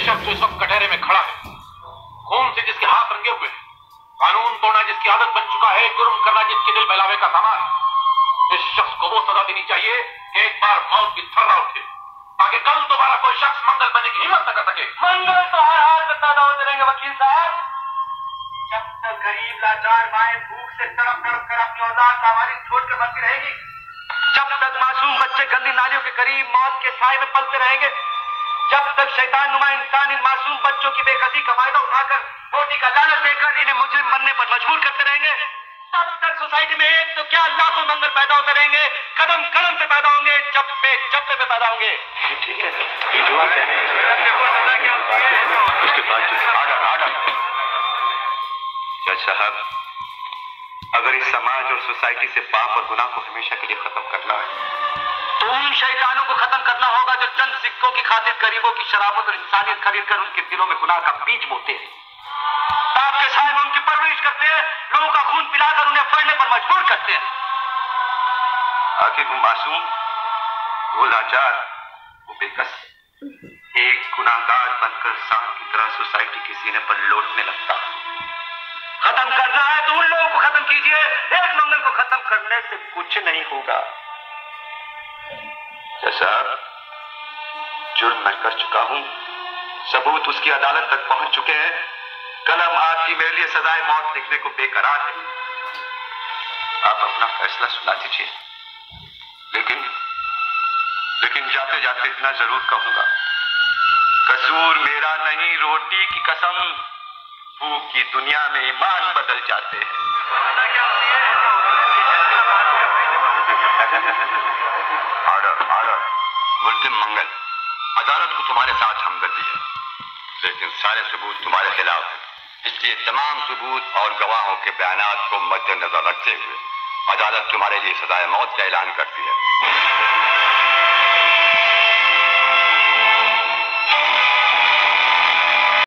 शख्स जो इस वक्त कटहरे में खड़ा है, खून से जिसके हाथ रंगे हुए हैं, कानून तोड़ना जिसकी आदत बन चुका है, जुर्म करना जिसके दिल बहलावे का सामान, इस शख्स को वो सजा देनी चाहिए कि एक बार मौत की थर्रा उठे, ताकि कल दोबारा कोई शख्स मंगल बनने की हिम्मत न कर सके। मंगल तो हर हाल में पैदा होते रहेंगे वकील साहब। जब तक गरीब लाचार माएं भूख से तड़प तड़प कर अपनी औलाद लावारिस छोड़कर बची रहेगी, जब तक मासूम बच्चे गंदी नालियों के करीब मौत के साए में पलते रहेंगे, जब तक शैतान नुमा इंसान इन मासूम बच्चों की बेकसी का फायदा उठाकर रोटी का लालच देकर इन्हें मुजरिम बनने पर मजबूर करते रहेंगे, तब तक सोसाइटी में एक तो क्या लाखों मंगल पैदा होते रहेंगे, कदम कदम पे पैदा होंगे, चप्पे पे पैदा होंगे। ठीक है, उसके पास जज साहब, अगर इस समाज और सोसाइटी से पाप और गुनाह को हमेशा के लिए खत्म करना है तो उन शैतानों को खत्म करना होगा जो चंद सिक्कों की खातिर गरीबों की शराबत और इंसानियत खरीद कर उनके दिलों में गुनाह का बीज बोते हैं, ताप के साए में उनकी परवरिश करते हैं, लोगों का खून पिलाकर उन्हें पढ़ने पर मजबूर करते हैं। आखिर वो मासूम, वो लाचार, वो बेकस एक गुनाहगार बनकर सांप की तरह सोसाइटी के सीने पर लौटने लगता। खत्म करना है तो उन लोगों को खत्म कीजिए, एक मंगल को खत्म करने से कुछ नहीं होगा। साहब, जुर्म मैं कर चुका हूं, सबूत उसकी अदालत तक पहुंच चुके हैं, कलम आपकी मेरे लिए सजाए मौत लिखने को बेकरार है। आप अपना फैसला सुना दीजिए, लेकिन जाते जाते इतना जरूर कहूंगा, कसूर मेरा नहीं, रोटी की कसम, भूख की दुनिया में ईमान बदल जाते हैं। ऑर्डर। मुल्जिम मंगल, अदालत को तुम्हारे साथ हमदर्दी है, लेकिन सारे सबूत तुम्हारे खिलाफ है, इसलिए तमाम सबूत और गवाहों के बयानात को मद्देनजर रखते हुए अदालत तुम्हारे लिए सजाए मौत का ऐलान करती है।